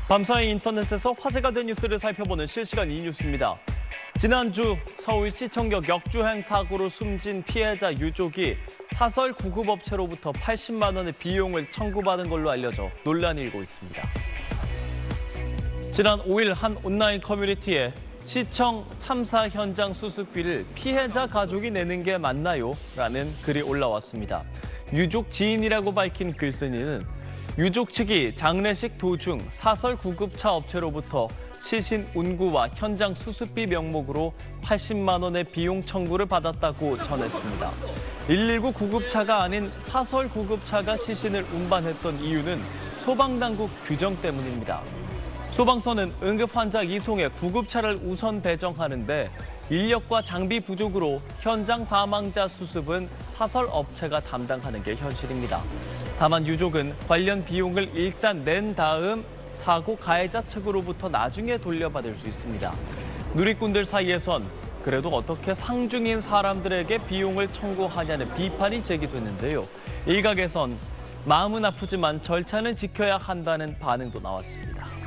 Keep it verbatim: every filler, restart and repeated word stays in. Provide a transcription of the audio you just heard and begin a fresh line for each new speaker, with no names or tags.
밤사이 인터넷에서 화제가 된 뉴스를 살펴보는 실시간 이뉴스입니다. 지난주 서울시청역 역주행 사고로 숨진 피해자 유족이 사설 구급업체로부터 팔십만 원의 비용을 청구받은 걸로 알려져 논란이 일고 있습니다. 지난 오일 한 온라인 커뮤니티에 시청 참사 현장 수습비를 피해자 가족이 내는 게 맞나요? 라는 글이 올라왔습니다. 유족 지인이라고 밝힌 글쓴이는 유족 측이 장례식 도중 사설 구급차 업체로부터 시신 운구와 현장 수습비 명목으로 팔십만 원의 비용 청구를 받았다고 전했습니다. 일일구 구급차가 아닌 사설 구급차가 시신을 운반했던 이유는 소방당국 규정 때문입니다. 소방서는 응급환자 이송에 구급차를 우선 배정하는데 인력과 장비 부족으로 현장 사망자 수습은 사설 업체가 담당하는 게 현실입니다. 다만 유족은 관련 비용을 일단 낸 다음 사고 가해자 측으로부터 나중에 돌려받을 수 있습니다. 누리꾼들 사이에선 그래도 어떻게 상중인 사람들에게 비용을 청구하냐는 비판이 제기됐는데요. 일각에선 마음은 아프지만 절차는 지켜야 한다는 반응도 나왔습니다.